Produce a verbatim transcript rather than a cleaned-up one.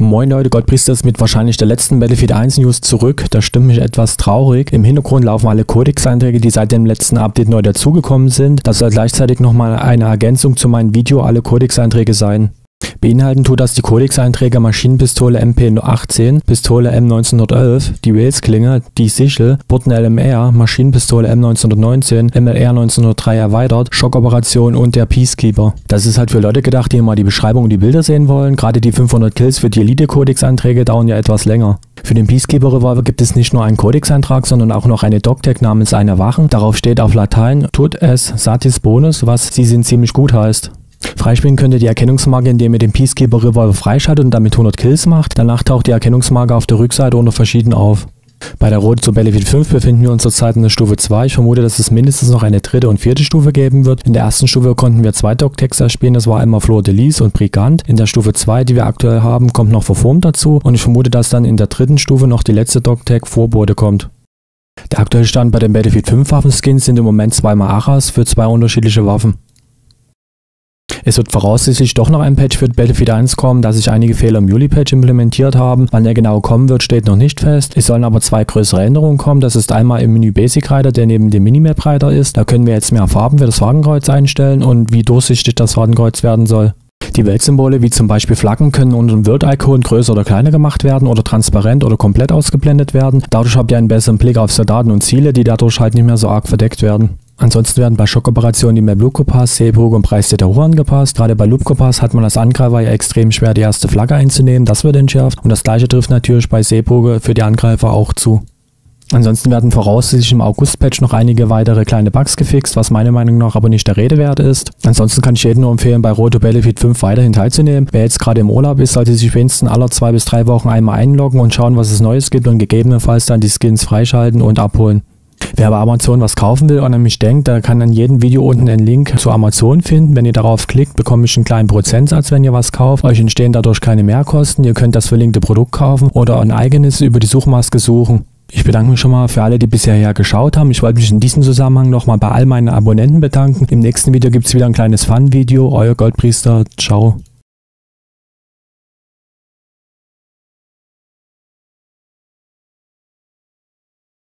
Moin Leute, Gottpriester ist mit wahrscheinlich der letzten Battlefield eins News zurück. Das stimmt mich etwas traurig. Im Hintergrund laufen alle Codex-Einträge, die seit dem letzten Update neu dazugekommen sind. Das soll gleichzeitig nochmal eine Ergänzung zu meinem Video alle Codex-Einträge sein. Beinhalten tut das die Codex-Einträge Maschinenpistole M P achtzehn, Pistole M neunzehnhundertelf, die Wales-Klinge, die Sichel, Burton L M R, Maschinenpistole M neunzehnhundertneunzehn, M L R neunzehnhundertdrei erweitert, Schockoperation und der Peacekeeper. Das ist halt für Leute gedacht, die mal die Beschreibung und die Bilder sehen wollen. Gerade die fünfhundert Kills für die Elite-Codex-Einträge dauern ja etwas länger. Für den Peacekeeper-Revolver gibt es nicht nur einen Codex-Eintrag, sondern auch noch eine Doc-Tag namens eine Wachen. Darauf steht auf Latein Tut es Satis Bonus, was sie sind ziemlich gut heißt. Freispielen könnt ihr die Erkennungsmarke, indem ihr den Peacekeeper Revolver freischaltet und damit hundert Kills macht. Danach taucht die Erkennungsmarke auf der Rückseite unter verschieden auf. Bei der Road zu Battlefield fünf befinden wir uns zurzeit in der Stufe zwei. Ich vermute, dass es mindestens noch eine dritte und vierte Stufe geben wird. In der ersten Stufe konnten wir zwei Doc-Tags erspielen, das war einmal Flor de Lis und Brigand. In der Stufe zwei, die wir aktuell haben, kommt noch Verformt dazu und ich vermute, dass dann in der dritten Stufe noch die letzte Doc-Tag Vorbote kommt. Der aktuelle Stand bei den Battlefield fünf Waffenskins sind im Moment zweimal Achas für zwei unterschiedliche Waffen. Es wird voraussichtlich doch noch ein Patch für Battlefield eins kommen, da sich einige Fehler im Juli-Patch implementiert haben. Wann er genau kommen wird, steht noch nicht fest. Es sollen aber zwei größere Änderungen kommen. Das ist einmal im Menü Basic Rider, der neben dem Minimap Rider ist. Da können wir jetzt mehr Farben für das Fadenkreuz einstellen und wie durchsichtig das Fadenkreuz werden soll. Die Weltsymbole, wie zum Beispiel Flaggen, können unter dem Word-Icon größer oder kleiner gemacht werden oder transparent oder komplett ausgeblendet werden. Dadurch habt ihr einen besseren Blick auf Soldaten und Ziele, die dadurch halt nicht mehr so arg verdeckt werden. Ansonsten werden bei Schockoperationen die Map Lubko Pass, Seebrücke und Preis der Terror angepasst. Gerade bei Lubko Pass hat man als Angreifer ja extrem schwer, die erste Flagge einzunehmen. Das wird entschärft und das gleiche trifft natürlich bei Seebrücke für die Angreifer auch zu. Ansonsten werden voraussichtlich im August-Patch noch einige weitere kleine Bugs gefixt, was meiner Meinung nach aber nicht der Rede wert ist. Ansonsten kann ich jedem nur empfehlen, bei Road to Battlefield fünf weiterhin teilzunehmen. Wer jetzt gerade im Urlaub ist, sollte sich wenigstens alle zwei bis drei Wochen einmal einloggen und schauen, was es Neues gibt und gegebenenfalls dann die Skins freischalten und abholen. Wer bei Amazon was kaufen will und an mich denkt, der kann an jedem Video unten einen Link zu Amazon finden. Wenn ihr darauf klickt, bekomme ich einen kleinen Prozentsatz, wenn ihr was kauft. Euch entstehen dadurch keine Mehrkosten. Ihr könnt das verlinkte Produkt kaufen oder ein eigenes über die Suchmaske suchen. Ich bedanke mich schon mal für alle, die bisher her geschaut haben. Ich wollte mich in diesem Zusammenhang nochmal bei all meinen Abonnenten bedanken. Im nächsten Video gibt es wieder ein kleines Fun-Video. Euer Goldpriester. Ciao.